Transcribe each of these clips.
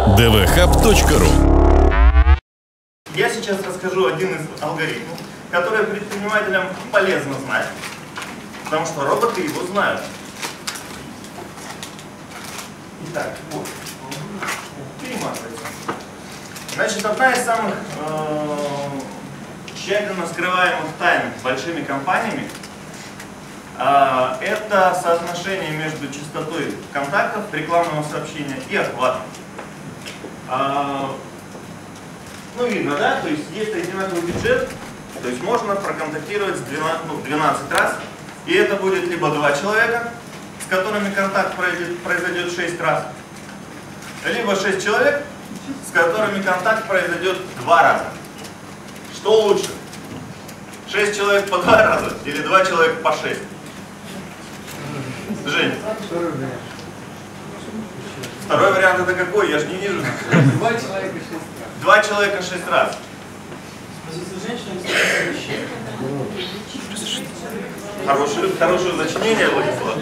dvhub.ru. Я сейчас расскажу один из алгоритмов, который предпринимателям полезно знать, потому что роботы его знают. Итак, вот. Перематывается. Значит, одна из самых тщательно скрываемых тайн большими компаниями это соотношение между частотой контактов рекламного сообщения и охватом. Ну, видно, да? То есть есть одинаковый бюджет, то есть можно проконтактировать 12 раз, и это будет либо 2 человека, с которыми контакт произойдет 6 раз, либо 6 человек, с которыми контакт произойдет 2 раза. Что лучше? 6 человек по 2 раза или 2 человека по 6? Жень. Второй вариант это какой? Я же не вижу. 2 человека 6 раз. 2 человека 6 раз. Хорошее сочинение, Владислав.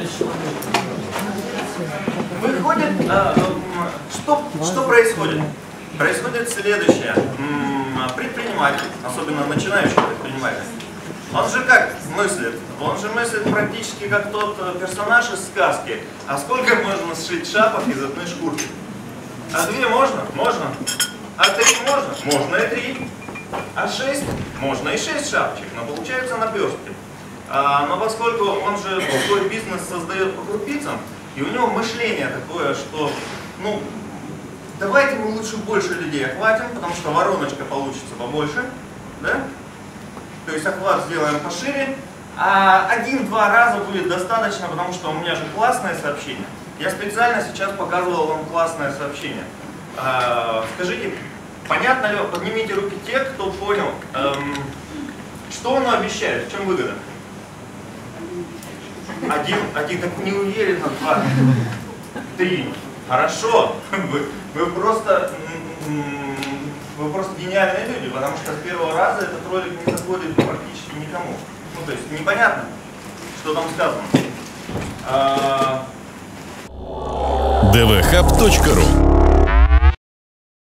Выходит, что происходит? Происходит следующее. Предприниматель, особенно начинающий предприниматель, он же как мыслит? Он же мыслит практически как тот персонаж из сказки. А сколько можно сшить шапок из одной шкурки? А 2 можно? Можно. А 3 можно? Можно и 3. А 6? Можно и 6 шапочек, но получается наперстки. Но поскольку он же свой бизнес создает по крупицам, и у него мышление такое, что, ну, давайте мы лучше больше людей охватим, потому что вороночка получится побольше, да? То есть охват сделаем пошире, а 1-2 раза будет достаточно, потому что у меня же классное сообщение. Я специально сейчас показывал вам классное сообщение. Скажите, понятно ли, поднимите руки те, кто понял, что оно обещает, в чем выгода? 1, так неуверенно, 2, 3. Хорошо, вы просто гениальные люди, потому что с первого раза этот ролик не заходит практически никому. Ну, то есть непонятно, что там сказано. dvhub.ru